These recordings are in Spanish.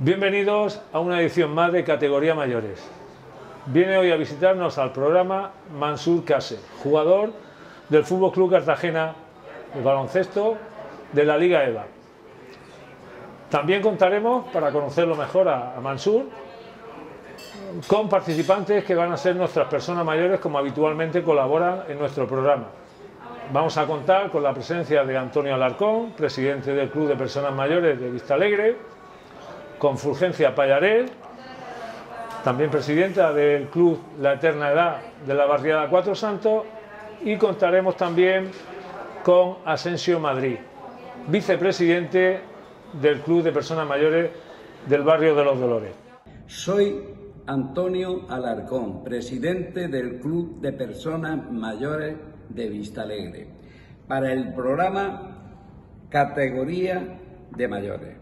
Bienvenidos a una edición más de Categoría Mayores. Viene hoy a visitarnos al programa Mansur Kase, jugador del Fútbol Club Cartagena de baloncesto de la Liga EVA. También contaremos, para conocerlo mejor a Mansur, con participantes que van a ser nuestras personas mayores, como habitualmente colaboran en nuestro programa. Vamos a contar con la presencia de Antonio Alarcón, presidente del Club de Personas Mayores de Vistalegre, con Fulgencia Pallarel, también presidenta del Club La Eterna Edad de la barriada Cuatro Santos, y contaremos también con Asensio Madrid, vicepresidente del Club de Personas Mayores del barrio de Los Dolores. Soy Antonio Alarcón, presidente del Club de Personas Mayores de Vistalegre, para el programa Categoría de Mayores.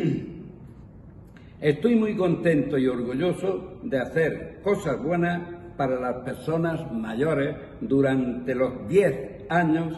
Estoy muy contento y orgulloso de hacer cosas buenas para las personas mayores durante los 10 años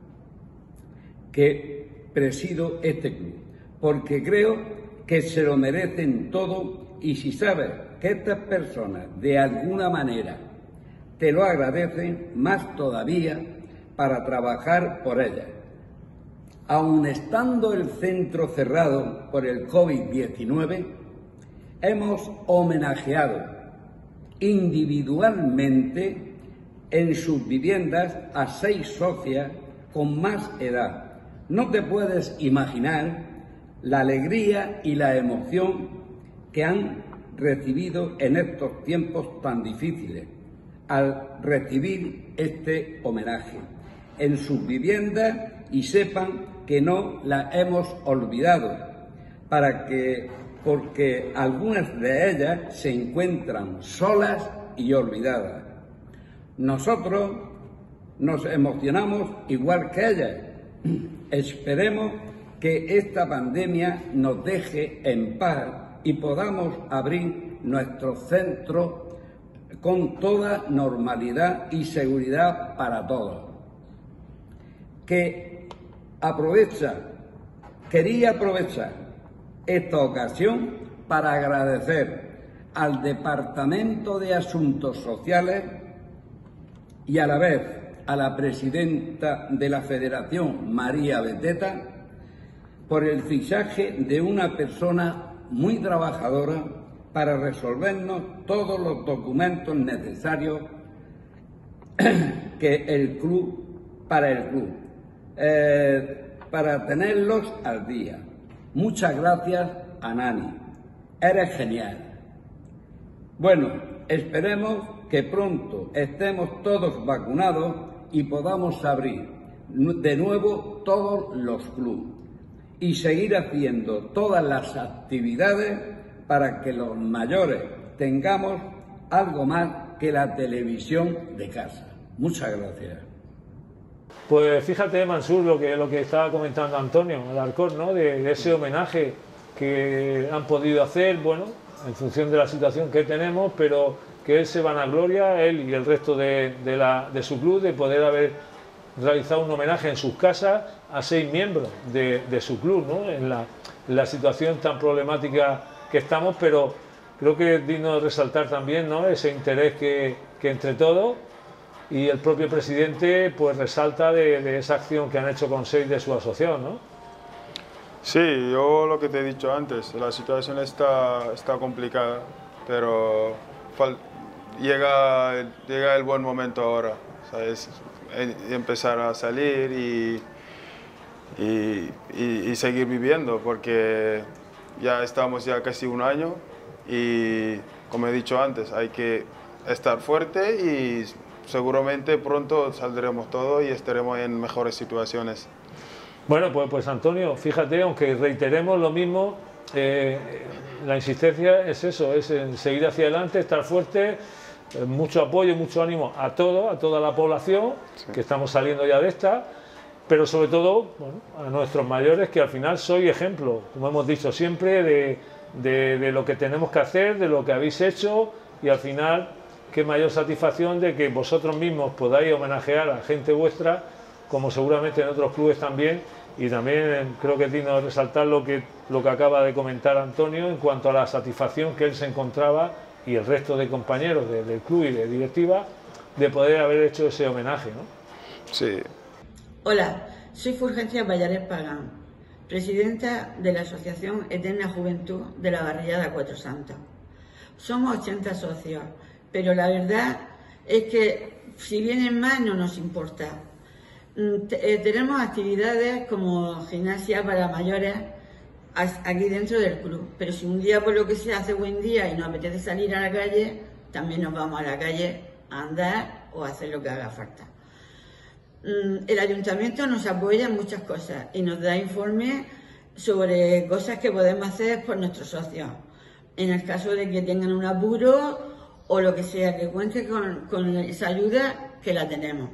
que presido este club, porque creo que se lo merecen todo, y si sabes que estas personas de alguna manera te lo agradecen, más todavía para trabajar por ellas. Aun estando el centro cerrado por el COVID-19, hemos homenajeado individualmente en sus viviendas a 6 socias con más edad. No te puedes imaginar la alegría y la emoción que han recibido en estos tiempos tan difíciles al recibir este homenaje en sus viviendas, y sepan que no la hemos olvidado, porque algunas de ellas se encuentran solas y olvidadas. Nosotros nos emocionamos igual que ellas. Esperemos que esta pandemia nos deje en paz y podamos abrir nuestro centro con toda normalidad y seguridad para todos. Quería aprovechar esta ocasión para agradecer al Departamento de Asuntos Sociales y a la vez a la presidenta de la Federación, María Beteta, por el fichaje de una persona muy trabajadora para resolvernos todos los documentos necesarios para el club, para tenerlos al día. Muchas gracias, Anani. Eres genial. Bueno, esperemos que pronto estemos todos vacunados y podamos abrir de nuevo todos los clubes y seguir haciendo todas las actividades para que los mayores tengamos algo más que la televisión de casa. Muchas gracias. Pues fíjate, Mansur, lo que estaba comentando Antonio Alarcón, ¿no? de ese homenaje que han podido hacer, bueno, en función de la situación que tenemos, pero que él se vanagloria, él y el resto de su club, de poder haber realizado un homenaje en sus casas a 6 miembros de su club, ¿no? En la situación tan problemática que estamos, pero creo que es digno de resaltar también, ¿no? Ese interés que entre todos, y el propio presidente pues resalta de esa acción que han hecho con 6 de su asociación, ¿no? Sí, yo lo que te he dicho antes, la situación está complicada, pero llega el buen momento ahora, ¿sabes? Empezar a salir y seguir viviendo, porque ya estamos casi un año y, como he dicho antes, hay que estar fuerte y seguramente pronto saldremos todos y estaremos en mejores situaciones. Bueno, pues Antonio, fíjate, aunque reiteremos lo mismo, la insistencia es eso, es en seguir hacia adelante, estar fuerte, mucho apoyo, mucho ánimo a toda la población, sí, que estamos saliendo ya de esta, pero sobre todo, bueno, a nuestros mayores, que al final soy ejemplo, como hemos dicho siempre, de lo que tenemos que hacer, de lo que habéis hecho, y al final qué mayor satisfacción de que vosotros mismos podáis homenajear a gente vuestra, como seguramente en otros clubes también, Y también creo que es digno de resaltar lo que acaba de comentar Antonio en cuanto a la satisfacción que él se encontraba y el resto de compañeros del club y de directiva de poder haber hecho ese homenaje, ¿no? Sí. Hola, soy Fulgencia Vallares Pagán, presidenta de la Asociación Eterna Juventud de la Barriada Cuatro Santos. Somos 80 socios, pero la verdad es que si vienen más no nos importa. Tenemos actividades como gimnasia para mayores aquí dentro del club, pero si un día por lo que sea hace buen día y nos apetece salir a la calle, también nos vamos a la calle a andar o a hacer lo que haga falta. El ayuntamiento nos apoya en muchas cosas y nos da informes sobre cosas que podemos hacer por nuestros socios, en el caso de que tengan un apuro o lo que sea, que cuente con esa ayuda que la tenemos.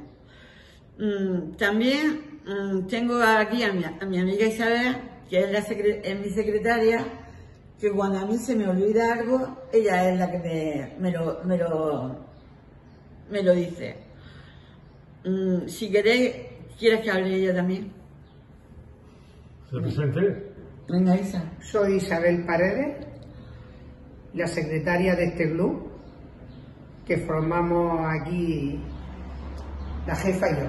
También tengo aquí a mi amiga Isabel, que es mi secretaria, que cuando a mí se me olvida algo, ella es la que me lo dice. Si quieres que hable ella también. ¿Se presente? Venga, Isa. Soy Isabel Paredes, la secretaria de este club, que formamos aquí la jefa y yo.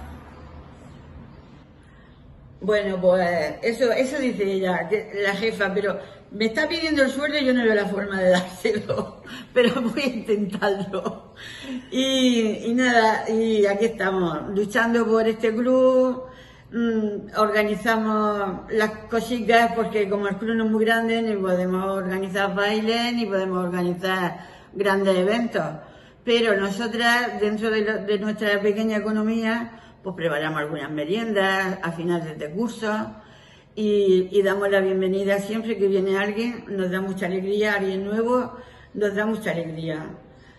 Bueno, pues eso dice ella, que la jefa, pero me está pidiendo el sueldo y yo no veo la forma de dárselo, pero voy a intentarlo. Y nada, y aquí estamos, luchando por este club, organizamos las cositas, porque como el club no es muy grande, ni podemos organizar bailes, ni podemos organizar grandes eventos. Pero nosotras, dentro de nuestra pequeña economía, pues preparamos algunas meriendas a finales de curso y damos la bienvenida siempre que viene alguien, nos da mucha alegría, alguien nuevo nos da mucha alegría.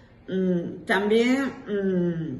También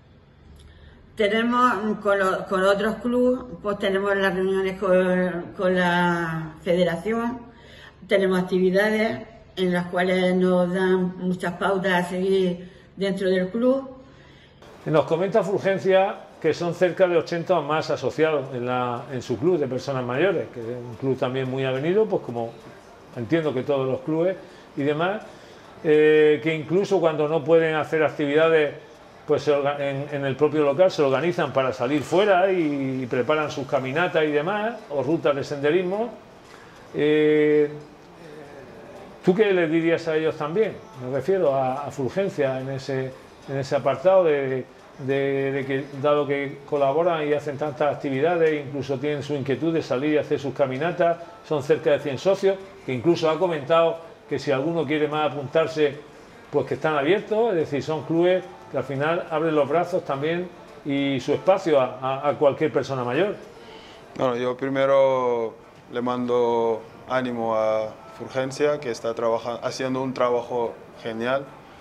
tenemos con otros clubes, pues tenemos las reuniones con la federación, tenemos actividades en las cuales nos dan muchas pautas a seguir dentro del club. Nos comenta Fulgencia que son cerca de 80 o más asociados en su club de personas mayores, que es un club también muy avenido, pues como entiendo que todos los clubes y demás, que incluso cuando no pueden hacer actividades pues en el propio local se organizan para salir fuera y preparan sus caminatas y demás, o rutas de senderismo. ¿Tú qué les dirías a ellos también? Me refiero a Fulgencia en ese apartado de que, dado que colaboran y hacen tantas actividades, incluso tienen su inquietud de salir y hacer sus caminatas, son cerca de 100 socios, que incluso ha comentado que si alguno quiere más apuntarse, pues que están abiertos, es decir, son clubes que al final abren los brazos también y su espacio a cualquier persona mayor. Bueno, yo primero le mando ánimo a Fulgencia, que está haciendo un trabajo genial.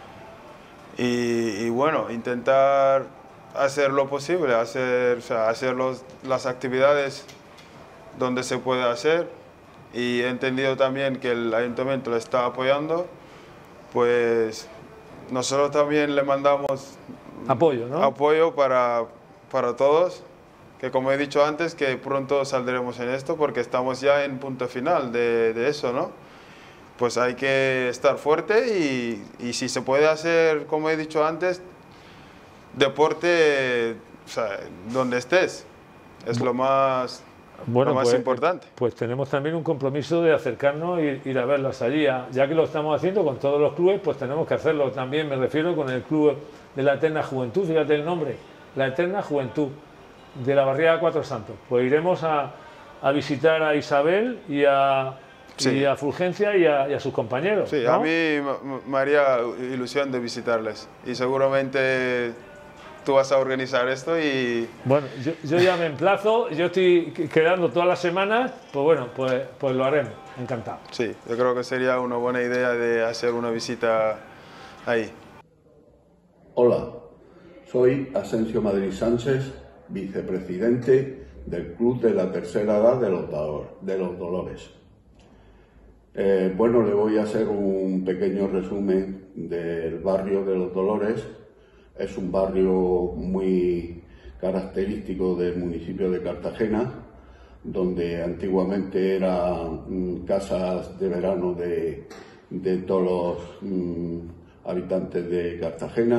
Y bueno, intentar hacer lo posible, hacer las actividades donde se puede hacer, y he entendido también que el ayuntamiento le está apoyando, pues nosotros también le mandamos apoyo, ¿no? Apoyo para todos, que como he dicho antes, que pronto saldremos en esto porque estamos ya en punto final de eso, ¿no? Pues hay que estar fuerte y si se puede hacer, como he dicho antes, deporte, o sea, donde estés, es lo más, bueno, lo más pues, importante. Pues tenemos también un compromiso de acercarnos y ir a verlas allí. Ya que lo estamos haciendo con todos los clubes, pues tenemos que hacerlo también, me refiero, con el club de la Eterna Juventud, fíjate el nombre, la Eterna Juventud de la Barriada Cuatro Santos. Pues iremos a visitar a Isabel y a Fulgencia y a sus compañeros. Sí, ¿no? A mí me haría ilusión de visitarles y seguramente tú vas a organizar esto y... Bueno, yo ya me emplazo, yo estoy quedando todas las semanas, pues bueno, pues lo haremos, encantado. Sí, yo creo que sería una buena idea de hacer una visita ahí. Hola, soy Asensio Madrid Sánchez, vicepresidente del Club de la Tercera Edad de los Dolores. Bueno, le voy a hacer un pequeño resumen del barrio de los Dolores. Es un barrio muy característico del municipio de Cartagena, donde antiguamente eran casas de verano de todos los habitantes de Cartagena,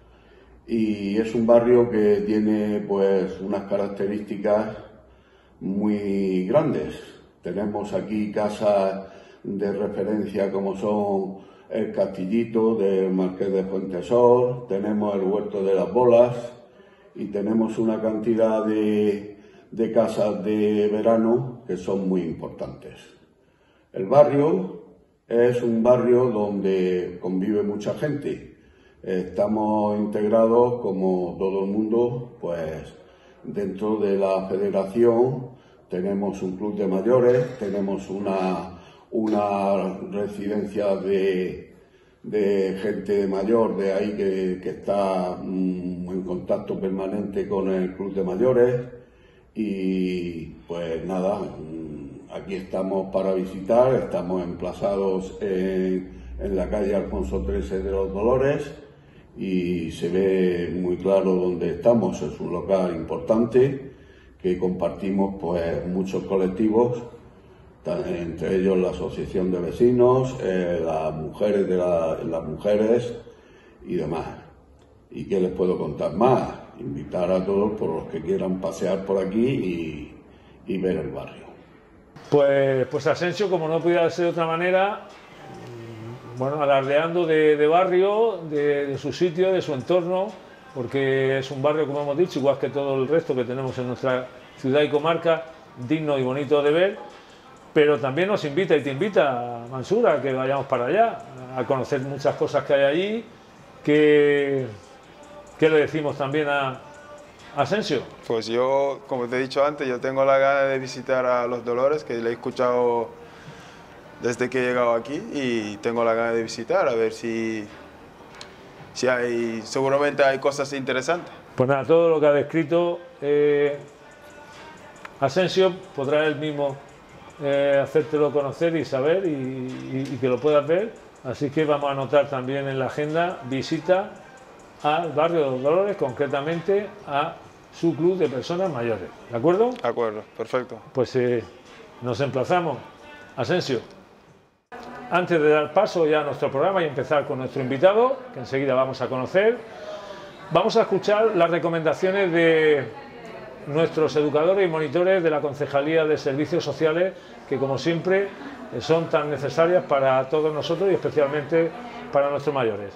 y es un barrio que tiene pues unas características muy grandes. Tenemos aquí casas de referencia como son el Castillito del Marqués de Fuentesor, tenemos el Huerto de las Bolas y tenemos una cantidad de casas de verano que son muy importantes. El barrio es un barrio donde convive mucha gente. Estamos integrados, como todo el mundo, pues dentro de la federación tenemos un club de mayores, tenemos una residencia de gente mayor de ahí que está en contacto permanente con el club de mayores, y pues nada, aquí estamos para visitar. Estamos emplazados en la calle Alfonso XIII de los Dolores y se ve muy claro dónde estamos. Es un local importante que compartimos pues muchos colectivos, entre ellos la asociación de vecinos, las mujeres las mujeres y demás. ¿Y qué les puedo contar más? Invitar a todos por los que quieran pasear por aquí y ver el barrio. Pues Asensio, como no podía ser de otra manera, bueno, alardeando de barrio, de su sitio, de su entorno, porque es un barrio, como hemos dicho, igual que todo el resto que tenemos en nuestra ciudad y comarca, digno y bonito de ver, pero también nos invita y te invita, Mansur, a que vayamos para allá, a conocer muchas cosas que hay allí, que le decimos también a Asensio. Pues yo, como te he dicho antes, yo tengo la gana de visitar a Los Dolores, que le he escuchado desde que he llegado aquí, y tengo la gana de visitar, a ver si hay, seguramente hay cosas interesantes. Pues nada, todo lo que ha descrito Asensio podrá él mismo hacértelo conocer y saber y que lo puedas ver, así que vamos a anotar también en la agenda visita al barrio de Los Dolores, concretamente a su club de personas mayores, ¿de acuerdo? De acuerdo, perfecto. Pues nos emplazamos. Asensio, antes de dar paso ya a nuestro programa y empezar con nuestro invitado, que enseguida vamos a conocer, vamos a escuchar las recomendaciones de nuestros educadores y monitores de la Concejalía de Servicios Sociales, que como siempre son tan necesarias para todos nosotros y especialmente para nuestros mayores.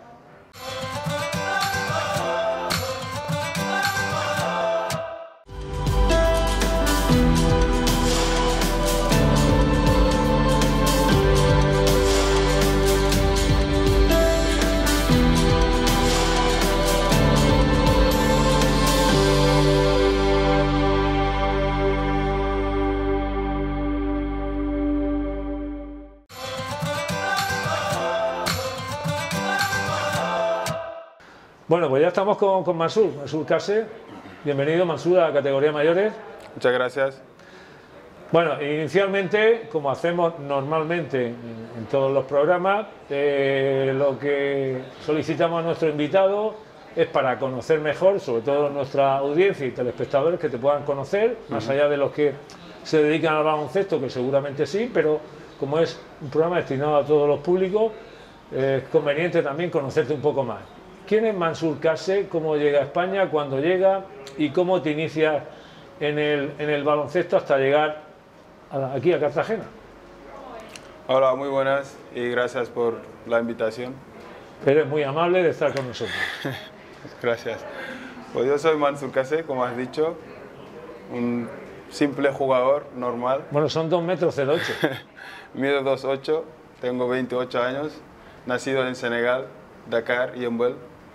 Bueno, pues ya estamos con Mansur Kase. Bienvenido, Mansur, a la categoría mayores. Muchas gracias. Bueno, inicialmente, como hacemos normalmente en todos los programas, lo que solicitamos a nuestro invitado es para conocer mejor, sobre todo nuestra audiencia y telespectadores, que te puedan conocer, más allá de los que se dedican al baloncesto, que seguramente sí, pero como es un programa destinado a todos los públicos, es conveniente también conocerte un poco más. ¿Quién es Mansur Kase? ¿Cómo llega a España? ¿Cuándo llega? ¿Y cómo te inicias en el baloncesto hasta llegar aquí a Cartagena? Hola, muy buenas y gracias por la invitación. Eres muy amable de estar con nosotros. Gracias. Pues yo soy Mansur Kase, como has dicho, un simple jugador normal. Bueno, son 2,08 metros. Mido 2,8, tengo 28 años, nacido en Senegal, Dakar y Yeumbeul.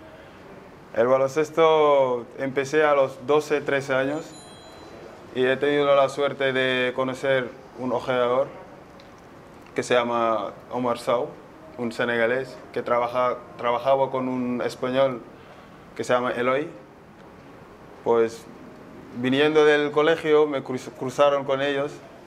El baloncesto empecé a los 12, 13 años y he tenido la suerte de conocer un ojeador que se llama Omar Sow, un senegalés que trabajaba con un español que se llama Eloy. Pues viniendo del colegio me cruzaron con ellos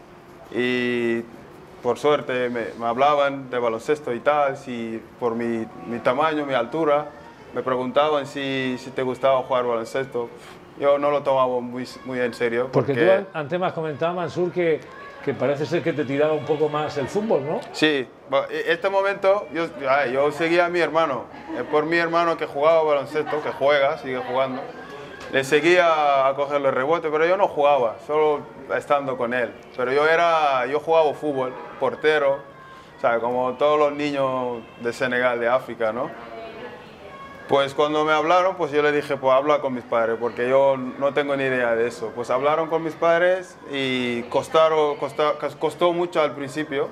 y por suerte me hablaban de baloncesto y tal, si por mi tamaño, mi altura, me preguntaban si te gustaba jugar baloncesto. yo no lo tomaba muy en serio. Porque tú antes me has comentado, Mansur, que parece ser que te tiraba un poco más el fútbol, ¿no? Sí, en este momento yo seguía a mi hermano, por mi hermano que jugaba baloncesto, que juega, sigue jugando, le seguía a coger los rebotes, pero yo no jugaba, solo estando con él. Pero yo jugaba fútbol, portero, o sea, como todos los niños de Senegal, de África, ¿no? Pues cuando me hablaron, pues yo le dije, pues habla con mis padres, porque yo no tengo ni idea de eso. Pues hablaron con mis padres y costó mucho al principio.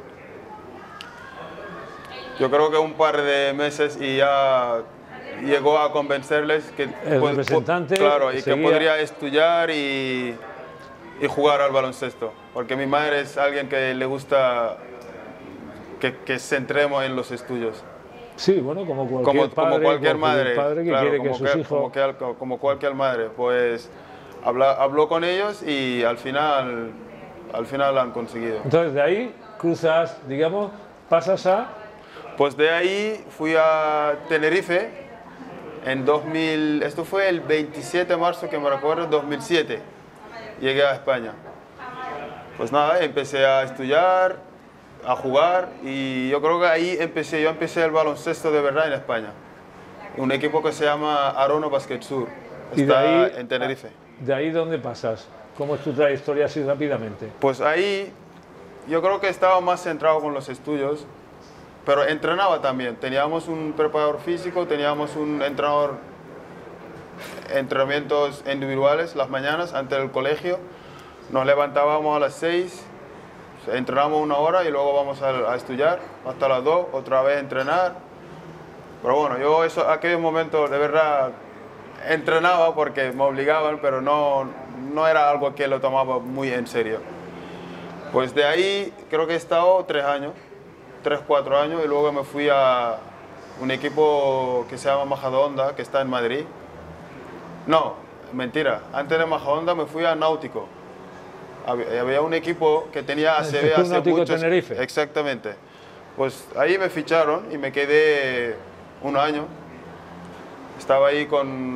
Yo creo que un par de meses y ya llegó a convencerles que el representante claro, y que podría estudiar y jugar al baloncesto. Porque mi madre es alguien que le gusta que centremos en los estudios. Sí, bueno, como cualquier madre que claro, quiere que sus hijos... como cualquier madre, pues habló con ellos y al final lo han conseguido. Entonces de ahí cruzas, digamos, pasas a... Pues de ahí fui a Tenerife en 2000, esto fue el 27 de marzo, que me recuerdo, 2007, llegué a España. Pues nada, empecé a estudiar, a jugar y yo creo que ahí yo empecé el baloncesto de verdad en España. Un equipo que se llama Arono Basket Sur, está en Tenerife. ¿De ahí dónde pasas? ¿Cómo es tu trayectoria así rápidamente? Pues ahí yo creo que estaba más centrado con los estudios, pero entrenaba también. Teníamos un preparador físico, teníamos un entrenador, entrenamientos individuales las mañanas antes del colegio. Nos levantábamos a las 6, entrenamos 1 hora y luego vamos a estudiar hasta las 2, otra vez entrenar. Pero bueno, yo aquellos momentos de verdad entrenaba porque me obligaban, pero no era algo que lo tomaba muy en serio. Pues de ahí creo que he estado 3 años, 3, 4 años, y luego me fui a un equipo que se llama Majadahonda, que está en Madrid. No, mentira, antes de Majadahonda me fui a Náutico. Había un equipo que tenía ACB hace muchos... Tenerife. Exactamente. Pues ahí me ficharon y me quedé 1 año. Estaba ahí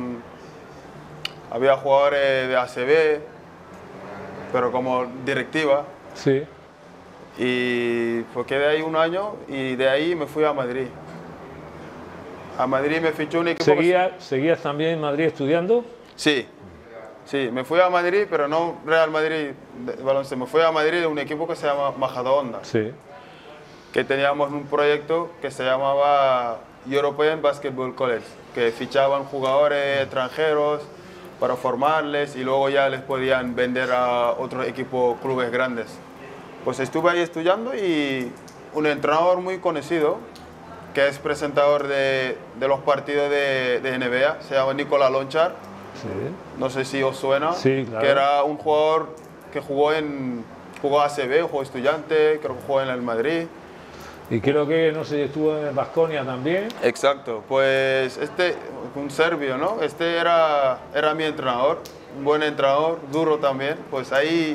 había jugadores de ACB, pero como directiva. Sí. Y pues quedé ahí 1 año y de ahí me fui a Madrid. A Madrid me fichó un equipo... ¿Seguías también en Madrid estudiando? Sí. Sí, me fui a Madrid, pero no Real Madrid de baloncesto. Me fui a Madrid de un equipo que se llama Majadahonda. Sí. Que teníamos un proyecto que se llamaba European Basketball College, que fichaban jugadores extranjeros para formarles y luego ya les podían vender a otros equipos, clubes grandes. Pues estuve ahí estudiando y un entrenador muy conocido, que es presentador de los partidos de NBA, se llama Nicola Lonchar. Sí. No sé si os suena, sí, claro. Que era un jugador que jugó ACB, jugó Estudiante, creo que jugó en el Madrid. Y creo que, no sé, estuvo en el Baskonia también. Exacto, pues un serbio, ¿no? Era mi entrenador, un buen entrenador, duro también. Pues ahí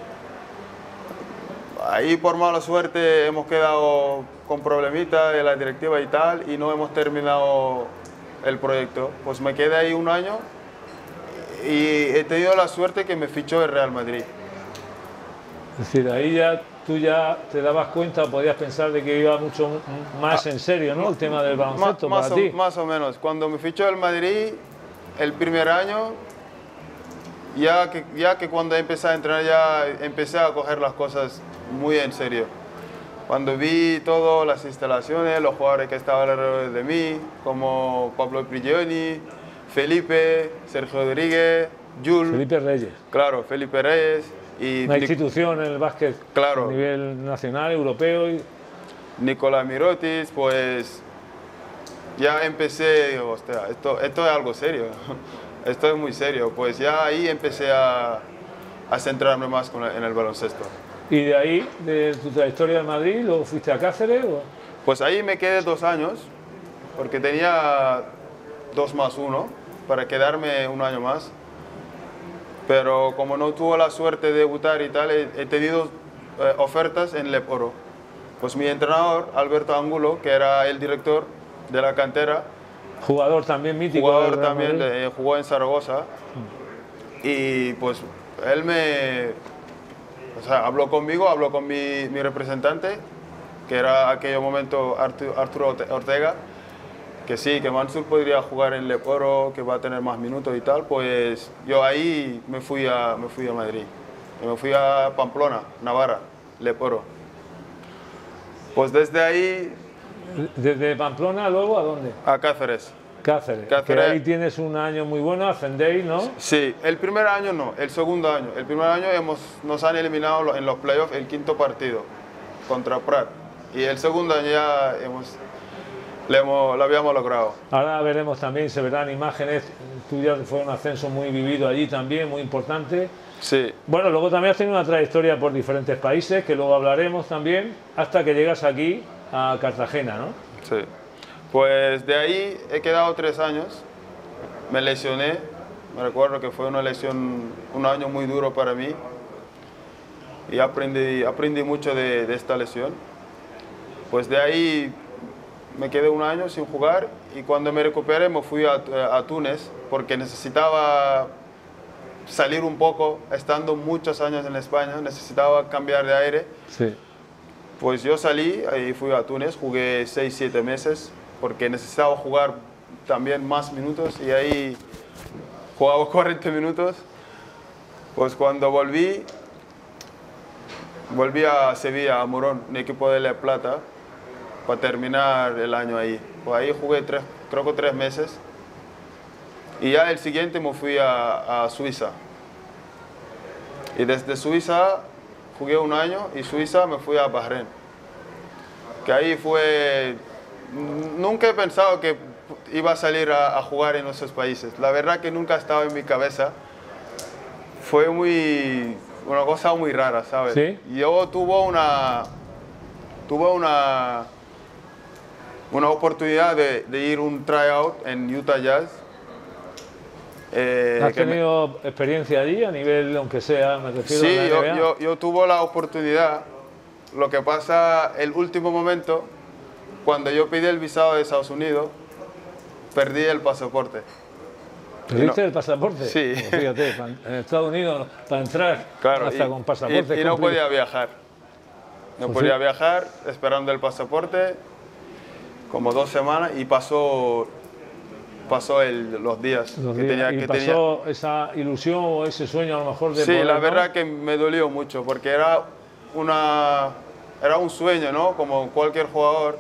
por mala suerte hemos quedado con problemitas de la directiva y tal, y no hemos terminado el proyecto. Pues me quedé ahí 1 año. Y he tenido la suerte que me fichó el Real Madrid. Es decir, ahí tú ya te dabas cuenta, podías pensar de que iba mucho más en serio, ¿no? El tema del baloncesto para ti. Más o menos. Cuando me fichó el Madrid, el primer año, ya que cuando empecé a entrenar, ya empecé a coger las cosas muy en serio. Cuando vi todas las instalaciones, los jugadores que estaban alrededor de mí, como Pablo Prigioni, Felipe, Sergio Rodríguez, Jules. Felipe Reyes. Claro, Felipe Reyes. Y una institución en el básquet, claro, a nivel nacional, europeo. Nicolás Mirotis, pues ya empecé, digo, hostia, esto es algo serio, esto es muy serio. Pues ya ahí empecé a centrarme más en el baloncesto. ¿Y de ahí, de tu trayectoria en Madrid, luego fuiste a Cáceres? ¿O? Pues ahí me quedé 2 años, porque tenía 2 más 1. Para quedarme 1 año más, pero como no tuve la suerte de debutar y tal, he tenido ofertas en Lep Oro. Pues mi entrenador, Alberto Angulo, que era el director de la cantera, jugador también mítico, jugador también, jugó en Zaragoza, y pues él habló conmigo, habló con mi representante, que era en aquel momento Arturo Ortega, que sí, que Mansur podría jugar en Leporo, que va a tener más minutos y tal. Pues yo ahí me fui a Madrid, me fui a Pamplona, Navarra, Leporo. Pues desde ahí... ¿Desde Pamplona luego a dónde? A Cáceres. Cáceres. Que ahí tienes un año muy bueno, ascendéis, ¿no? Sí, el primer año no, el segundo año. El primer año nos han eliminado en los playoffs el quinto partido contra Prat. Y el segundo año ya lo habíamos logrado. Ahora veremos también, se verán imágenes tuyas, fue un ascenso muy vivido allí también, muy importante. Sí. Bueno, luego también has tenido una trayectoria por diferentes países, que luego hablaremos también, hasta que llegas aquí a Cartagena, ¿no? Sí. Pues de ahí he quedado 3 años, me lesioné, me recuerdo que fue una lesión, un año muy duro para mí, y aprendí mucho de esta lesión. Pues de ahí me quedé un año sin jugar, y cuando me recuperé me fui a Túnez, porque necesitaba salir un poco, estando muchos años en España, necesitaba cambiar de aire. Sí. Pues yo salí y fui a Túnez, jugué 6-7 meses, porque necesitaba jugar también más minutos, y ahí jugaba 40 minutos. Pues cuando volví a Sevilla, a Morón, un equipo de La Plata, para terminar el año ahí. Pues ahí jugué creo que 3 meses. Y ya el siguiente me fui a Suiza. Y desde Suiza jugué un año, y Suiza me fui a Bahrein. Que ahí fue... Nunca he pensado que iba a salir a jugar en esos países. La verdad que nunca estaba en mi cabeza. Fue una cosa muy rara, ¿sabes? ¿Sí? Yo tuve una oportunidad de ir un tryout en Utah Jazz. ¿Has tenido experiencia allí a nivel, aunque sea, me refiero sí, a la NBA? yo tuve la oportunidad. Lo que pasa, el último momento, cuando yo pedí el visado de Estados Unidos, perdí el pasaporte. ¿Perdiste el pasaporte? Sí. Pues fíjate, en Estados Unidos, para entrar, claro, hasta con pasaporte. Y no podía viajar. No Pues podía sí. viajar, esperando el pasaporte, como 2 semanas, y pasó los días que tenía. ¿Y pasó esa ilusión o ese sueño a lo mejor de Sí, poder, la ¿no? verdad que me dolió mucho, porque era un sueño, ¿no? Como cualquier jugador,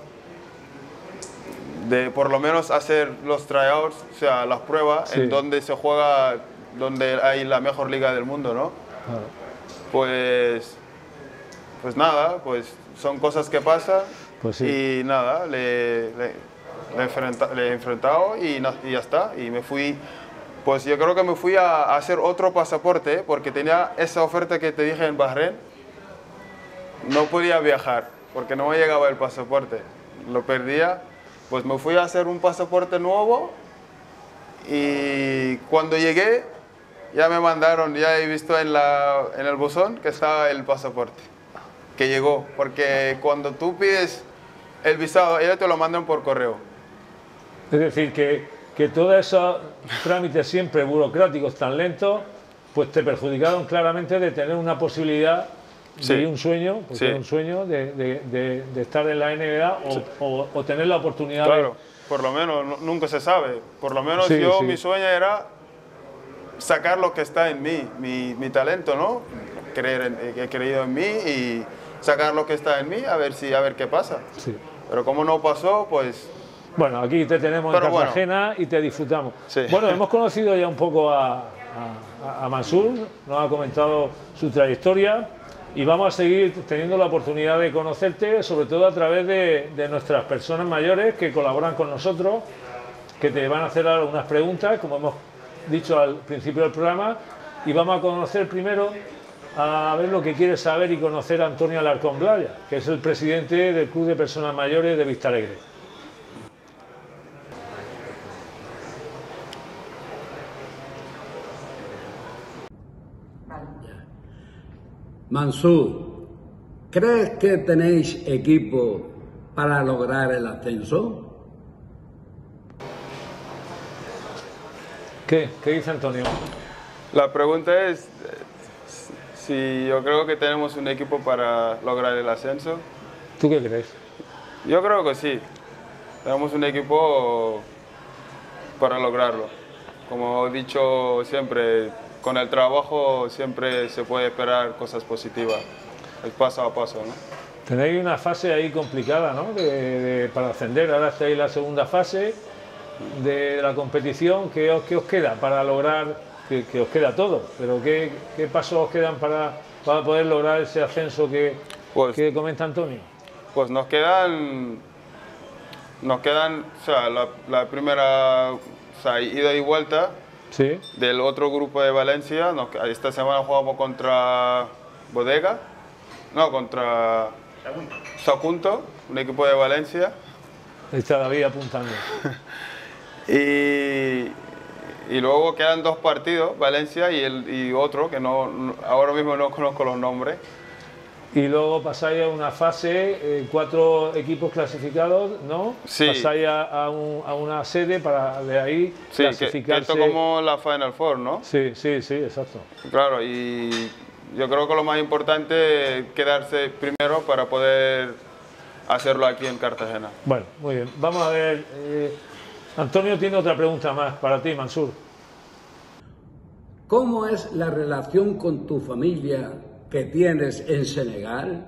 de por lo menos hacer los tryouts, o sea, las pruebas, Sí. en donde se juega, donde hay la mejor liga del mundo, ¿no? Claro. Pues nada, pues son cosas que pasan. Pues sí. Y nada, le he enfrentado y ya está. Y me fui, pues yo creo que me fui a hacer otro pasaporte, porque tenía esa oferta que te dije en Bahrein. No podía viajar porque no me llegaba el pasaporte, lo perdía. Pues me fui a hacer un pasaporte nuevo, y cuando llegué ya me mandaron, ya he visto en el buzón que estaba el pasaporte, que llegó, porque cuando tú pides el visado, ellos te lo mandan por correo. Es decir, que todos esos trámites siempre burocráticos tan lentos, pues te perjudicaron claramente de tener una posibilidad Sí. de un sueño, porque Sí. era un sueño de estar en la NBA o tener la oportunidad Claro, por lo menos, nunca se sabe. Por lo menos Sí, yo, sí. mi sueño era sacar lo que está en mí, mi talento, ¿no? He creído en mí y sacar lo que está en mí, a ver qué pasa. Sí. Pero como no pasó, pues... Bueno, aquí te tenemos Pero en bueno. Cartagena y te disfrutamos. Sí. Bueno, hemos conocido ya un poco a Mansur, nos ha comentado su trayectoria, y vamos a seguir teniendo la oportunidad de conocerte, sobre todo a través de nuestras personas mayores que colaboran con nosotros, que te van a hacer algunas preguntas, como hemos dicho al principio del programa, y vamos a conocer primero, a ver lo que quiere saber y conocer a Antonio Alarcón Blaya, que es el presidente del Club de Personas Mayores de Vistalegre. Mansur, ¿crees que tenéis equipo para lograr el ascenso? ¿Qué dice Antonio? La pregunta es si yo creo que tenemos un equipo para lograr el ascenso. ¿Tú qué crees? Yo creo que sí. Tenemos un equipo para lograrlo. Como he dicho siempre, con el trabajo siempre se puede esperar cosas positivas. Es paso a paso, ¿no? Tenéis una fase ahí complicada, ¿no? Para ascender. Ahora estáis en la segunda fase de la competición. ¿Qué os queda para lograr? Que os queda todo, pero ¿qué pasos os quedan para poder lograr ese ascenso que comenta Antonio? Pues nos quedan, o sea, la primera, o sea, ida y vuelta, sí, del otro grupo de Valencia. Esta semana jugamos contra Bodega, no, contra Sagunto, un equipo de Valencia. Está David apuntando. Y luego quedan 2 partidos, Valencia y otro, que ahora mismo no conozco los nombres. Y luego pasáis a una fase, 4 equipos clasificados, ¿no? Sí. Pasáis a una sede para de ahí sí, clasificarse. Que esto como la Final Four, ¿no? Sí, exacto. Claro, y yo creo que lo más importante es quedarse primero para poder hacerlo aquí en Cartagena. Bueno, muy bien. Vamos a ver. Antonio tiene otra pregunta más para ti, Mansur. ¿Cómo es la relación con tu familia que tienes en Senegal?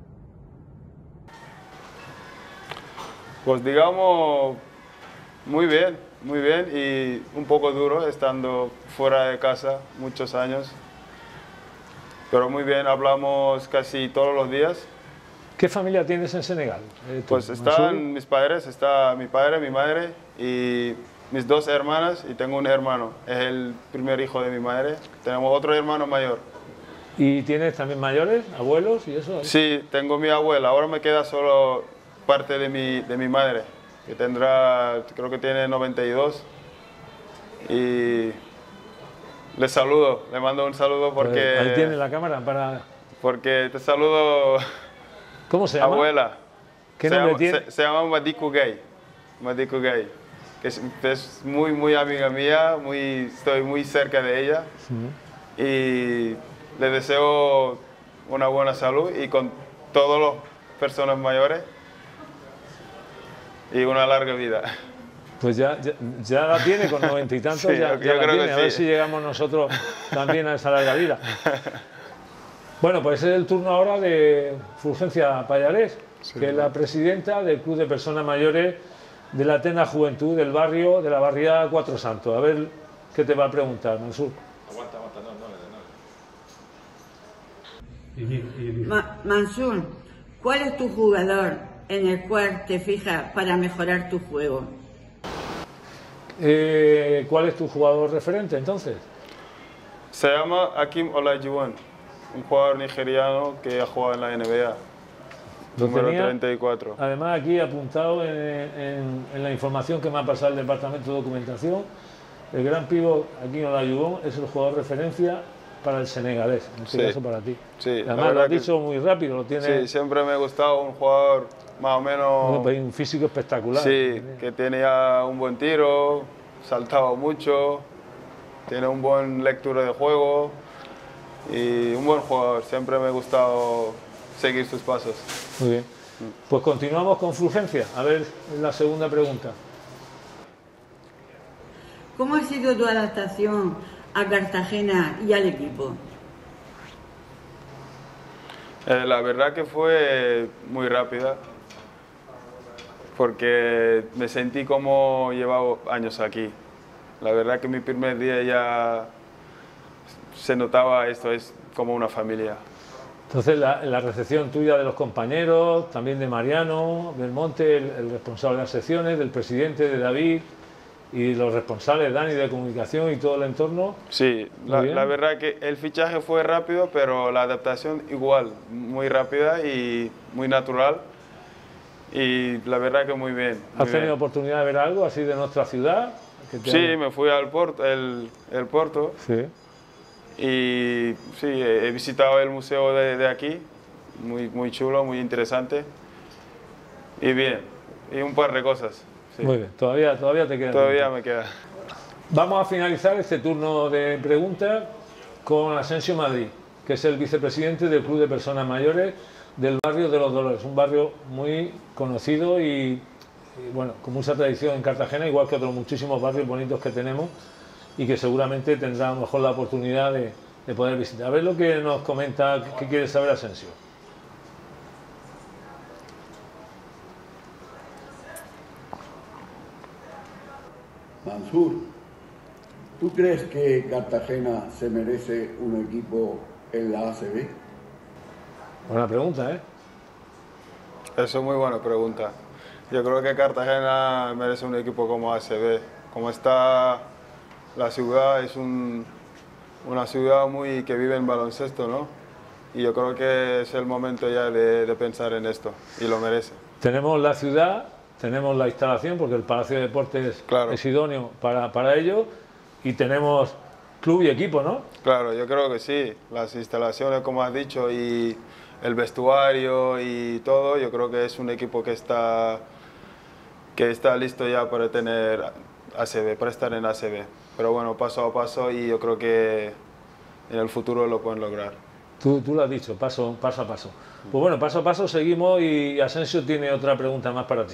Pues digamos, muy bien y un poco duro estando fuera de casa muchos años. Pero muy bien, hablamos casi todos los días. ¿Qué familia tienes en Senegal? Pues están mis padres, está mi padre, mi madre y mis 2 hermanas y tengo un hermano. Es el primer hijo de mi madre. Tenemos otro hermano mayor. ¿Y tienes también mayores, abuelos y eso? Sí, tengo mi abuela. Ahora me queda solo parte de mi madre, que tendrá, creo que tiene 92. Y le saludo, le mando un saludo porque... Ahí tiene la cámara para... Porque te saludo... ¿Cómo se llama? Abuela. ¿Qué nombre tiene? Se llama Madiku Gay. Madiku Gay. Que es muy amiga mía, estoy muy cerca de ella. Sí. Y le deseo una buena salud y con todas las personas mayores y una larga vida. Pues ya la tiene con 90 y tantos, sí, ya la tiene. A ver si llegamos nosotros también a esa larga vida. Bueno, pues es el turno ahora de Fulgencia Pallarés, sí, que es la presidenta del Club de Personas Mayores de la Tena Juventud del barrio, de la barriada Cuatro Santos. A ver qué te va a preguntar, Mansur. Aguanta, Mansur, ¿cuál es tu jugador en el cual te fijas para mejorar tu juego? ¿Cuál es tu jugador referente entonces? Se llama Hakim Olajuwon, un jugador nigeriano que ha jugado en la NBA. Número 34. Además aquí apuntado en la información que me ha pasado el Departamento de Documentación, el gran pívot Hakim Olajuwon es el jugador referencia para el senegalés, en este caso para ti. Sí, además lo has dicho muy rápido, lo tienes. Sí, siempre me ha gustado un jugador más o menos... Un físico espectacular. Sí, que tenía un buen tiro, saltaba mucho, tiene un buen lectura de juego y un buen jugador. Siempre me ha gustado seguir sus pasos. Muy bien. Pues continuamos con Fulgencia. A ver la segunda pregunta. ¿Cómo ha sido tu adaptación a Cartagena y al equipo? La verdad que fue muy rápida, porque me sentí como llevaba años aquí. La verdad que mi primer día ya se notaba esto, es como una familia. Entonces la recepción tuya de los compañeros, también de Mariano Belmonte, el responsable de las secciones, del presidente, de David, y los responsables, Dani, de comunicación y todo el entorno. Sí, la verdad que el fichaje fue rápido, pero la adaptación igual, muy rápida y muy natural. Y la verdad que muy bien. ¿Has tenido oportunidad de ver algo así de nuestra ciudad? Sí, me fui al Porto, el Porto. Sí. Y sí, he visitado el museo de aquí, muy chulo, muy interesante. Y bien, y un par de cosas. Sí. Muy bien, todavía te queda. Todavía me queda. Vamos a finalizar este turno de preguntas con Asensio Madrid, que es el vicepresidente del Club de Personas Mayores del barrio de Los Dolores, un barrio muy conocido y bueno, con mucha tradición en Cartagena, igual que otros muchísimos barrios bonitos que tenemos y que seguramente tendrá a lo mejor la oportunidad de poder visitar. A ver lo que nos comenta, qué quiere saber Asensio. Mansur, ¿tú crees que Cartagena se merece un equipo en la ACB? Buena pregunta, ¿eh? Eso es muy buena pregunta. Yo creo que Cartagena merece un equipo como ACB. Como está la ciudad, es una ciudad muy que vive en baloncesto, ¿no? Y yo creo que es el momento ya de pensar en esto, y lo merece. Tenemos la ciudad, tenemos la instalación, porque el Palacio de Deportes Claro. es idóneo para ello, y tenemos club y equipo, ¿no? Claro, yo creo que sí. Las instalaciones, como has dicho, y el vestuario y todo, yo creo que es un equipo que está listo ya para tener ACB, para estar en ACB. Pero bueno, paso a paso, y yo creo que en el futuro lo pueden lograr. Tú lo has dicho, paso a paso. Pues bueno, paso a paso seguimos y Asensio tiene otra pregunta más para ti.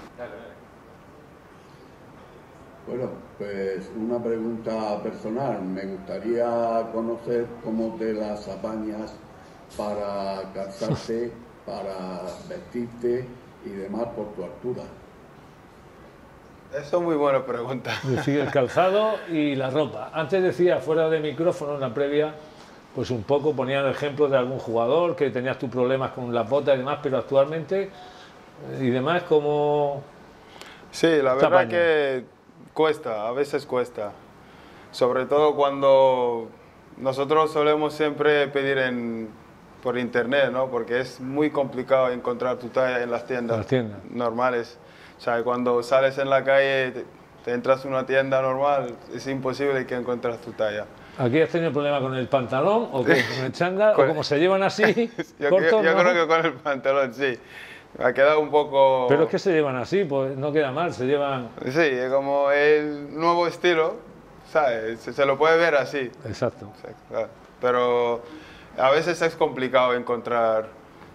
Bueno, pues una pregunta personal. Me gustaría conocer cómo te las apañas para calzarte, para vestirte y demás por tu altura. Eso es muy buena pregunta. Decir, el calzado y la ropa. Antes decía, fuera de micrófono, en la previa, pues un poco ponía el ejemplo de algún jugador que tenías tus problemas con las botas y demás, pero actualmente y demás, como... Sí, la verdad que cuesta, a veces cuesta. Sobre todo cuando nosotros solemos siempre pedir por internet, ¿no? Porque es muy complicado encontrar tu talla en las tiendas normales. O sea, cuando sales en la calle, te entras en una tienda normal, es imposible que encuentres tu talla. ¿Aquí has tenido problema con el pantalón o qué? ¿Con el chándal? ¿O como se llevan así? Yo cortos, ¿no? creo que con el pantalón, sí. Me ha quedado un poco... Pero es que se llevan así, pues no queda mal, se llevan... Sí, es como el nuevo estilo, ¿sabes? Se lo puede ver así. Exacto. Pero a veces es complicado encontrar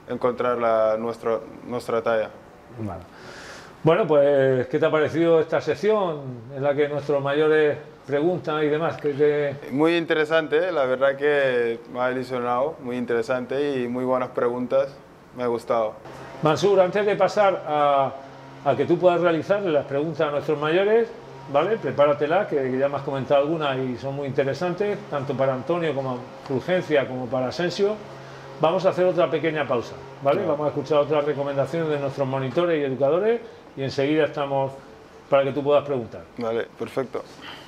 nuestra talla. Vale. Bueno, pues, ¿qué te ha parecido esta sección en la que nuestros mayores preguntan y demás? Muy interesante, la verdad que me ha ilusionado, muy interesante y muy buenas preguntas, me ha gustado. Mansur, antes de pasar a que tú puedas realizarle las preguntas a nuestros mayores, ¿vale? Prepáratelas, que ya me has comentado algunas y son muy interesantes, tanto para Antonio como Fulgencia como para Asensio. Vamos a hacer otra pequeña pausa, ¿vale? Vamos a escuchar otras recomendaciones de nuestros monitores y educadores y enseguida estamos para que tú puedas preguntar. Vale, perfecto.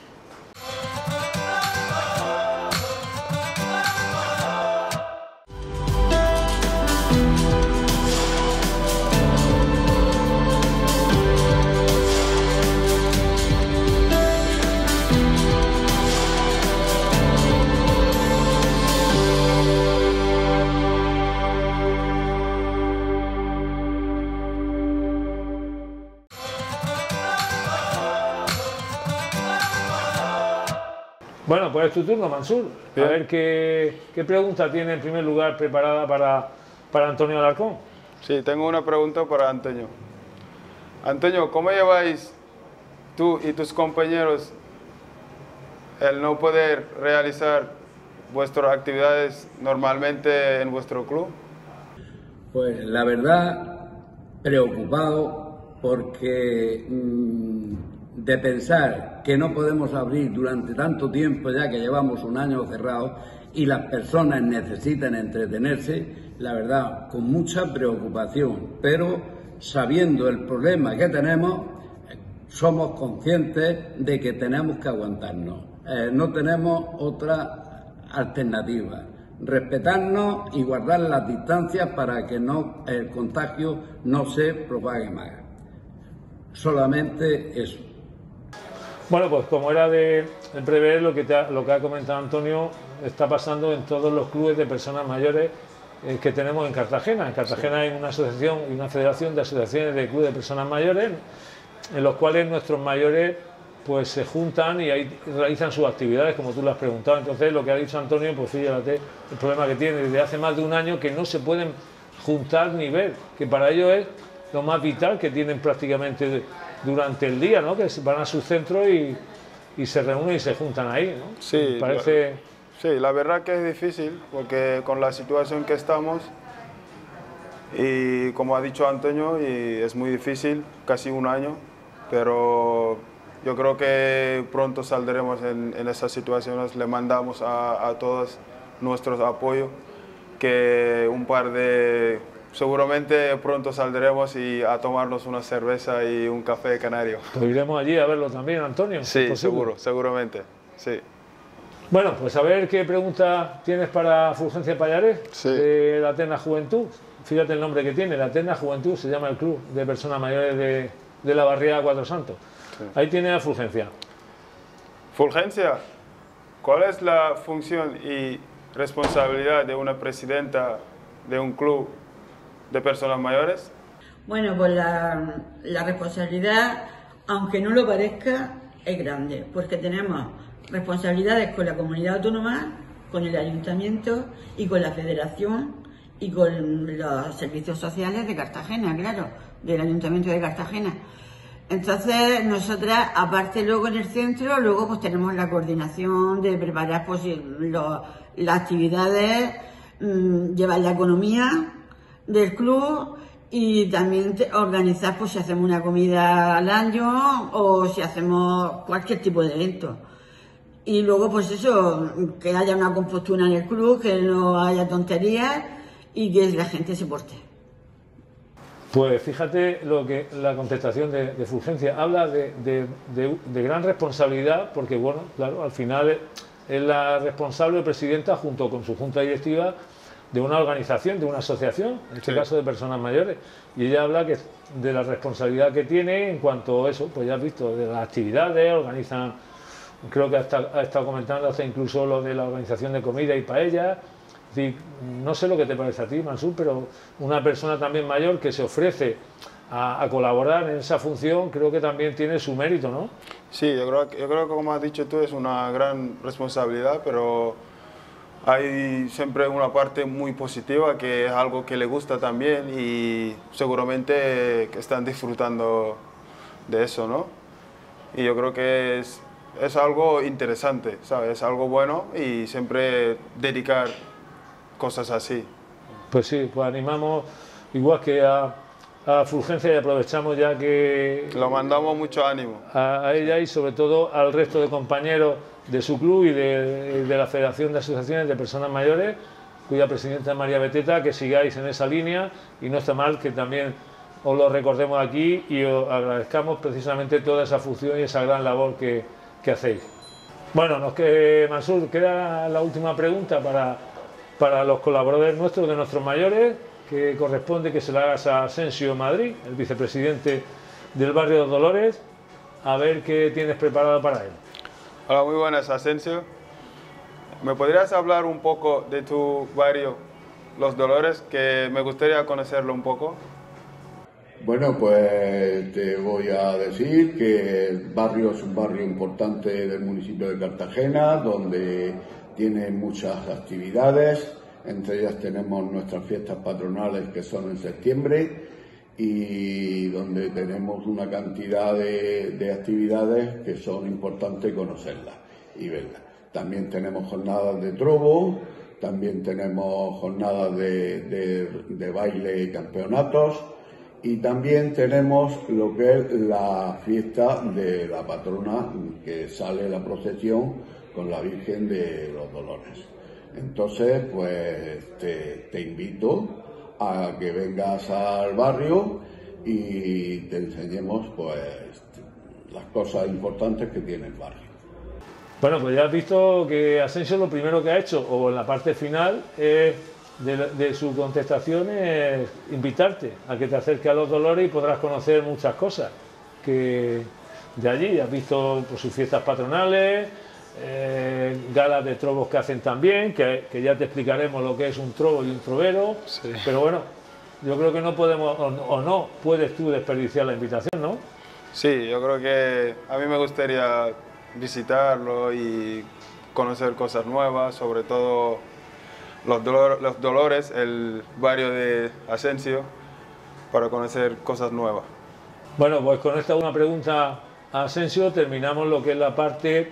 Bueno, pues es tu turno, Mansur. A ver qué pregunta tiene en primer lugar preparada para Antonio Alarcón. Sí, tengo una pregunta para Antonio. Antonio, ¿cómo lleváis tú y tus compañeros el no poder realizar vuestras actividades normalmente en vuestro club? Pues la verdad, preocupado porque de pensar que no podemos abrir durante tanto tiempo, ya que llevamos un año cerrado y las personas necesitan entretenerse, la verdad, con mucha preocupación, pero sabiendo el problema que tenemos, somos conscientes de que tenemos que aguantarnos. No tenemos otra alternativa. Respetarnos y guardar las distancias para que el contagio no se propague más. Solamente eso. Bueno, pues como era de prever, lo que ha comentado Antonio está pasando en todos los clubes de personas mayores que tenemos en Cartagena. En Cartagena hay una asociación y una federación de asociaciones de clubes de personas mayores en los cuales nuestros mayores pues se juntan y ahí realizan sus actividades, como tú lo has preguntado. Entonces, lo que ha dicho Antonio, pues fíjate el problema que tiene desde hace más de un año, que no se pueden juntar ni ver, que para ellos es lo más vital que tienen prácticamente durante el día, ¿no? Que van a su centro y se reúnen y se juntan ahí, ¿no? Sí, parece... sí, la verdad que es difícil, porque con la situación que estamos, y como ha dicho Antonio, y es muy difícil, casi un año, pero yo creo que pronto saldremos en esas situaciones. Le mandamos a todos nuestros apoyos, que seguramente pronto saldremos y a tomarnos una cerveza y un café canario. Pues iremos allí a verlo también, Antonio. Sí, seguramente, sí. Bueno, pues a ver qué pregunta tienes para Fulgencia Pallares, Sí. De la Eterna Juventud. Fíjate el nombre que tiene, la Eterna Juventud, se llama el club de personas mayores de la barriada Cuatro Santos. Sí. Ahí tiene a Fulgencia. Fulgencia, ¿cuál es la función y responsabilidad de una presidenta de un club de personas mayores? Bueno, pues la responsabilidad, aunque no lo parezca, es grande, porque tenemos responsabilidades con la comunidad autónoma, con el ayuntamiento y con la federación y con los servicios sociales de Cartagena, claro, del ayuntamiento de Cartagena. Entonces, nosotras, aparte luego en el centro, luego pues tenemos la coordinación de preparar pues las actividades, llevar la economía del club y también organizar pues si hacemos una comida al año o si hacemos cualquier tipo de evento. Y luego pues eso, que haya una compostura en el club, que no haya tonterías y que la gente se porte. Pues fíjate la contestación de Fulgencia habla de gran responsabilidad, porque bueno, claro, al final es la responsable presidenta junto con su junta directiva de una organización, de una asociación, en este caso de personas mayores, y ella habla de la responsabilidad que tiene en cuanto a eso, pues ya has visto, de las actividades, organizan, creo que ha estado comentando hasta incluso lo de la organización de comida y paella. Es decir, no sé lo que te parece a ti, Mansur, pero una persona también mayor que se ofrece a colaborar en esa función, creo que también tiene su mérito, ¿no? Sí, yo creo que como has dicho tú, es una gran responsabilidad, pero hay siempre una parte muy positiva, que es algo que le gusta también y seguramente están disfrutando de eso, ¿no? Y yo creo que es algo interesante, ¿sabes? Es algo bueno y siempre dedicar cosas así. Pues sí, pues animamos igual que a Fulgencia y aprovechamos ya que... Lo mandamos mucho ánimo. A ella y sobre todo al resto de compañeros de su club y de la Federación de Asociaciones de Personas Mayores, cuya presidenta es María Beteta, que sigáis en esa línea y no está mal que también os lo recordemos aquí y os agradezcamos precisamente toda esa función y esa gran labor que hacéis. Bueno, Mansur, queda la última pregunta para los colaboradores nuestros, de nuestros mayores, que corresponde que se la hagas a Asensio Madrid, el vicepresidente del barrio de Dolores, a ver qué tienes preparado para él. Hola, muy buenas, Asensio. ¿Me podrías hablar un poco de tu barrio, Los Dolores, que me gustaría conocerlo un poco? Bueno, pues te voy a decir que el barrio es un barrio importante del municipio de Cartagena, donde tiene muchas actividades, entre ellas tenemos nuestras fiestas patronales que son en septiembre y donde tenemos una cantidad de actividades que son importantes conocerlas y verlas. También tenemos jornadas de trobo, también tenemos jornadas de baile y campeonatos y también tenemos lo que es la fiesta de la patrona, que sale la procesión con la Virgen de los Dolores. Entonces, pues te invito a que vengas al barrio y te enseñemos pues las cosas importantes que tiene el barrio. Bueno, pues ya has visto que Asensio lo primero que ha hecho, o en la parte final de su contestación, es invitarte a que te acerques a Los Dolores y podrás conocer muchas cosas que de allí. Has visto pues, sus fiestas patronales, galas de trobos que hacen también, que ya te explicaremos lo que es un trobo y un trovero, sí. Pero bueno, yo creo que no podemos, o no puedes tú desperdiciar la invitación, ¿no? Sí, yo creo que a mí me gustaría visitarlo y conocer cosas nuevas, sobre todo los Dolores, el barrio de Asensio, para conocer cosas nuevas. Bueno, pues con esta última pregunta a Asensio terminamos lo que es la parte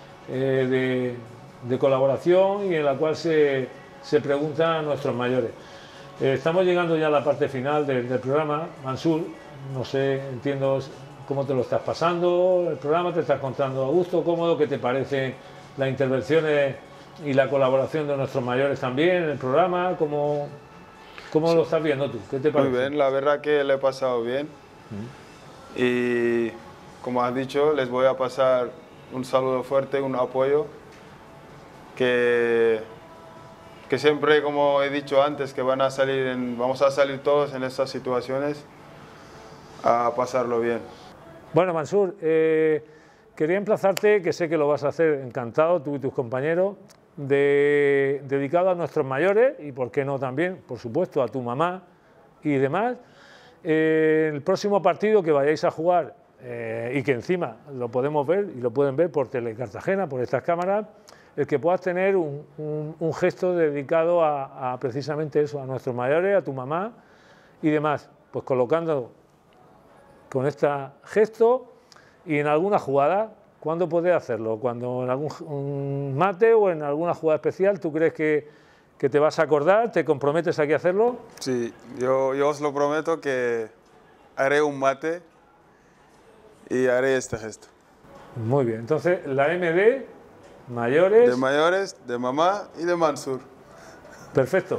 de colaboración y en la cual se preguntan a nuestros mayores. Estamos llegando ya a la parte final del programa. Mansur, no sé, entiendo cómo te lo estás pasando, el programa, te estás encontrando a gusto, cómodo, ¿qué te parecen las intervenciones y la colaboración de nuestros mayores también en el programa? ¿Cómo lo estás viendo tú? ¿Qué te parece? Muy bien, la verdad que le he pasado bien. Y como has dicho, les voy a pasar un saludo fuerte, un apoyo, que siempre, como he dicho antes, que vamos a salir todos en estas situaciones a pasarlo bien. Bueno, Mansur, quería emplazarte, que sé que lo vas a hacer encantado, tú y tus compañeros, dedicado a nuestros mayores y, por qué no también, por supuesto, a tu mamá y demás. El próximo partido que vayáis a jugar y que encima lo podemos ver y lo pueden ver por Telecartagena, por estas cámaras, el que puedas tener un gesto dedicado a precisamente eso, a nuestros mayores, a tu mamá y demás, pues colocando con este gesto y en alguna jugada. ¿Cuándo puedes hacerlo? ¿Cuando en algún mate o en alguna jugada especial tú crees que te vas a acordar? ¿Te comprometes aquí a hacerlo? Sí, yo os lo prometo que haré un mate y haré este gesto. Muy bien, entonces la MD, mayores... De mayores, de mamá y de Mansur. Perfecto.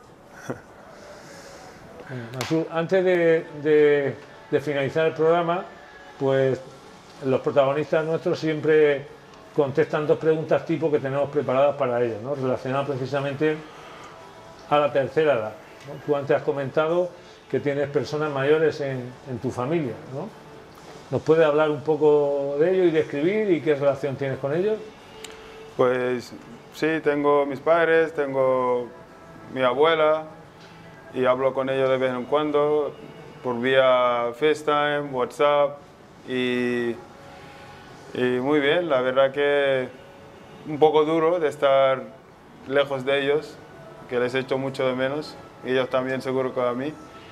Mansur, antes de finalizar el programa, pues los protagonistas nuestros siempre contestan dos preguntas tipo que tenemos preparadas para ellos, ¿no? Relacionadas precisamente a la tercera edad, ¿no? Tú antes has comentado que tienes personas mayores en tu familia, ¿no? ¿Nos puedes hablar un poco de ello y describir y qué relación tienes con ellos? Pues sí, tengo mis padres, tengo mi abuela y hablo con ellos de vez en cuando por vía FaceTime, WhatsApp y muy bien, la verdad que un poco duro de estar lejos de ellos, que les echo mucho de menos, y ellos también seguro que a mí,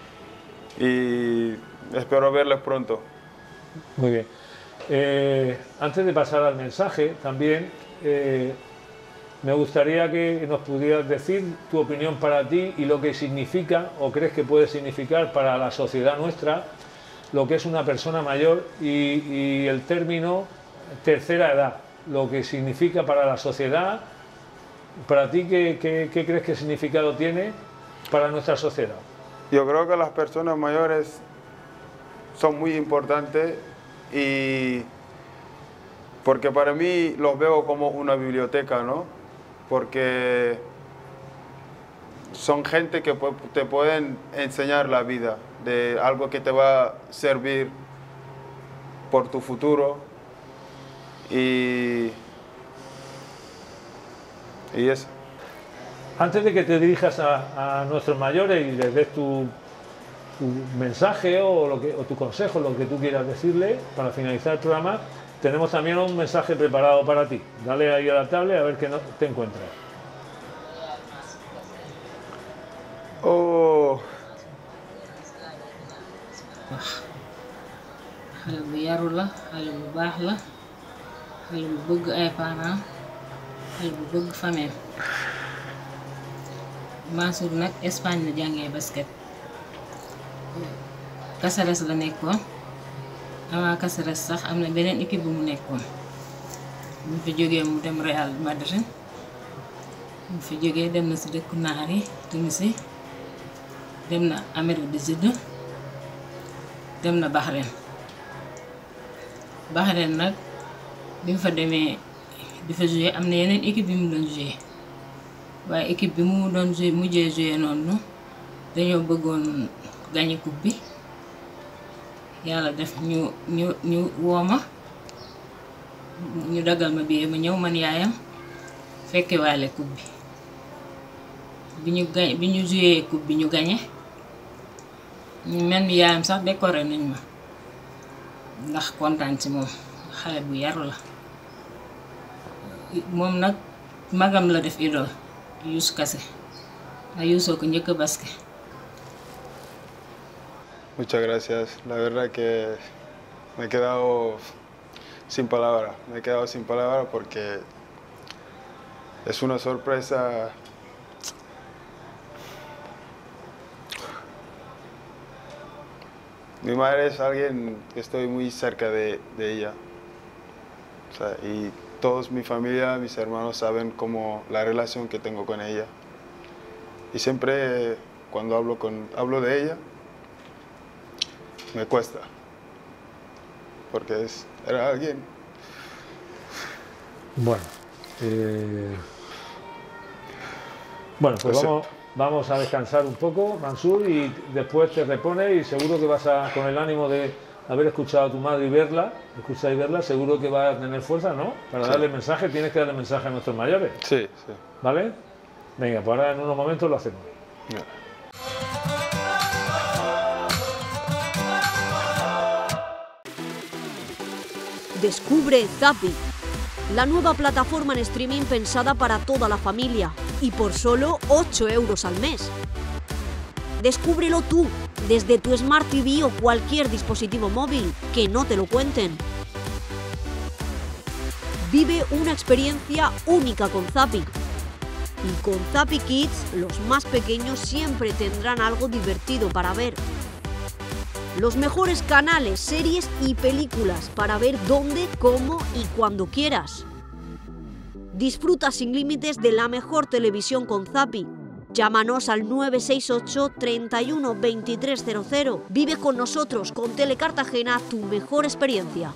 y espero verles pronto. Muy bien. Antes de pasar al mensaje, también me gustaría que nos pudieras decir tu opinión para ti y lo que significa o crees que puede significar para la sociedad nuestra lo que es una persona mayor y el término tercera edad, lo que significa para la sociedad. Para ti, ¿qué crees que significado tiene para nuestra sociedad? Yo creo que las personas mayores son muy importantes y porque para mí los veo como una biblioteca, ¿no? Porque son gente que te pueden enseñar la vida, de algo que te va a servir por tu futuro y eso. Antes de que te dirijas a nuestros mayores y les des tu mensaje o tu consejo, lo que tú quieras decirle para finalizar el programa, tenemos también un mensaje preparado para ti. Dale ahí a la tablet a ver qué te encuentras. Oh. xale bu yaru la, xale bu baax la, xale bu bëgg ay parents, xale bu bëgg famille. Mansour nag Espagne la jàngee basket. Caceres la nekkoon. Avant Caceres sax am na beneen équipe bu mu nekkoon. Bu mu fi jógee mu dem Real Madrid. Bu mu fi jógee dem na si dëkku naar yi, Tunisie. Dem na Amérique du Sud. Dem na Bahreïn. Bahreïn nag bi mu fa demee di fa joué am na yeneen équipe yi mu doon joué waaye équipe bi mu doon joué mujjee joué noonu dañoo bëggoon gagné coupe bi yàlla def ñu wooma ñu dagal ma billet ma ñëw man yaayam fekke waale coupe bi bi ñu joué coupe bi ñu gagné ñu mel ni yaayam sax décoré nañ ma ndax kontaan ci moom xale bu yaru la moom nag magam la def idole Youssou Kassé ndax Youssou ko njëkk a basket. Muchas gracias. La verdad que me he quedado sin palabras. Me he quedado sin palabras porque es una sorpresa. Mi madre es alguien que estoy muy cerca de ella. O sea, y todos mi familia, mis hermanos saben cómo la relación que tengo con ella. Y siempre cuando hablo de ella, me cuesta. Porque era alguien. Bueno, pues vamos a descansar un poco, Mansur, y después te repones y seguro que vas a, con el ánimo de haber escuchado a tu madre y verla, seguro que vas a tener fuerza, ¿no? Para darle mensaje, tienes que darle mensaje a nuestros mayores. Sí, sí. ¿Vale? Venga, pues ahora en unos momentos lo hacemos. Yeah. Descubre Zappy, la nueva plataforma en streaming pensada para toda la familia y por solo 8 euros al mes. Descúbrelo tú desde tu Smart TV o cualquier dispositivo móvil, que no te lo cuenten. Vive una experiencia única con Zappy. Y con Zappy Kids, los más pequeños siempre tendrán algo divertido para ver. Los mejores canales, series y películas para ver dónde, cómo y cuando quieras. Disfruta sin límites de la mejor televisión con Zappy. Llámanos al 968 31 2300. Vive con nosotros, con Tele Cartagena, tu mejor experiencia.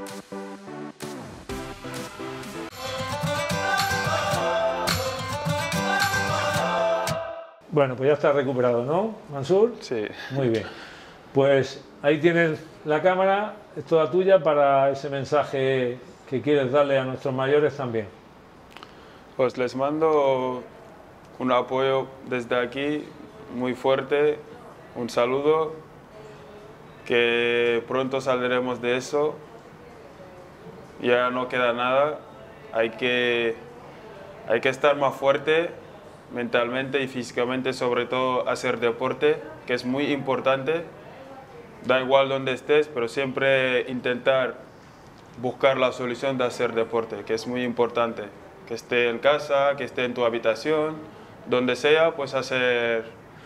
Bueno, pues ya está recuperado, ¿no, Mansur? Sí. Muy bien. Pues ahí tienes la cámara, es toda tuya para ese mensaje que quieres darle a nuestros mayores también. Pues les mando un apoyo desde aquí muy fuerte, un saludo, que pronto saldremos de eso, ya no queda nada, hay que estar más fuerte mentalmente y físicamente, sobre todo hacer deporte, que es muy importante. Da igual donde estés, pero siempre intentar buscar la solución de hacer deporte, que es muy importante. Que esté en casa, que esté en tu habitación, donde sea, pues hacer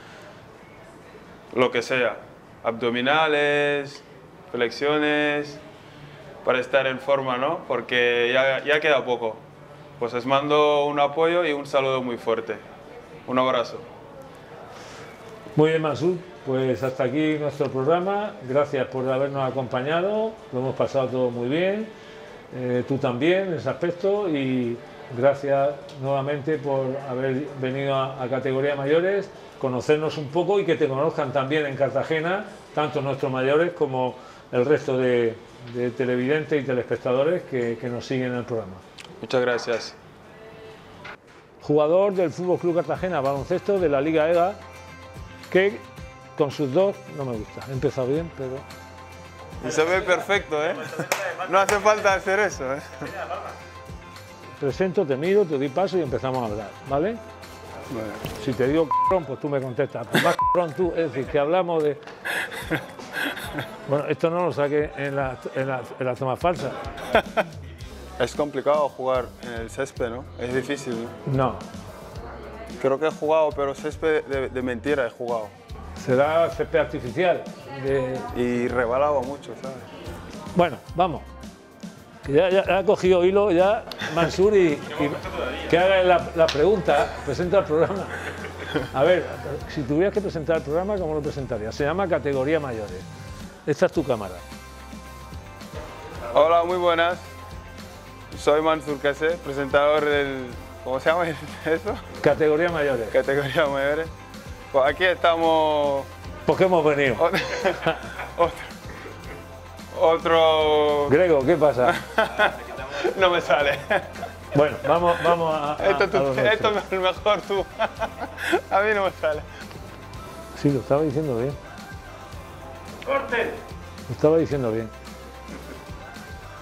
lo que sea. Abdominales, flexiones, para estar en forma, ¿no? Porque ya queda poco. Pues les mando un apoyo y un saludo muy fuerte. Un abrazo. Muy bien, Mansur. Pues hasta aquí nuestro programa, gracias por habernos acompañado, lo hemos pasado todo muy bien, tú también en ese aspecto, y gracias nuevamente por haber venido a Categoría Mayores, conocernos un poco y que te conozcan también en Cartagena, tanto nuestros mayores como el resto de televidentes y telespectadores que nos siguen en el programa. Muchas gracias. Jugador del Fútbol Club Cartagena, baloncesto de la Liga EGA, que con sus dos no me gusta. He empezado bien, pero... Y se ve perfecto, ¿eh? No hace falta hacer eso, ¿eh? Presento, te miro, te doy paso y empezamos a hablar, ¿vale? Bueno. Si te digo cabrón, pues tú me contestas. Pues más cabrón tú, es decir, que hablamos de... Bueno, esto no lo saqué en la toma falsa. Es complicado jugar en el césped, ¿no? Es difícil, ¿no? No. Creo que he jugado, pero césped de mentira he jugado. Será césped artificial. Y rebalaba mucho, ¿sabes? Bueno, vamos. Que ya ha cogido hilo ya Mansur y que haga la pregunta, presenta el programa. A ver, si tuvieras que presentar el programa, ¿cómo lo presentarías? Se llama Categoría Mayores. Esta es tu cámara. Hola, muy buenas. Soy Mansur Kassé, presentador del... ¿Cómo se llama eso? Categoría Mayores. Categoría Mayores. Pues aquí estamos... ¿Por qué hemos venido? Otro... Grego, ¿qué pasa? No me sale. Bueno, vamos a esto es mejor tú. A mí no me sale. Sí, lo estaba diciendo bien. ¡Corte! Lo estaba diciendo bien.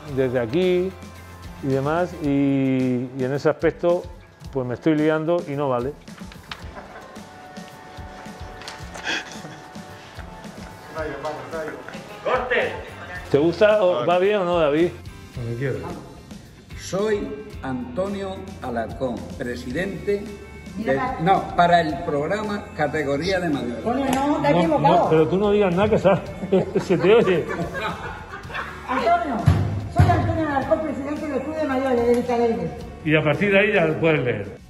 desde aquí y demás, y en ese aspecto pues me estoy liando y no vale. ¡Corte! ¿Te gusta? ¿Va bien o no, David? Como quieras. Soy Antonio Alarcón, presidente para el programa Categoría de Mayores. No, te has equivocado. Pero tú no digas nada que se te oye. Antonio, soy Antonio Alarcón, presidente del Club de Mayores de Vitaleire. Y a partir de ahí ya lo puedes leer.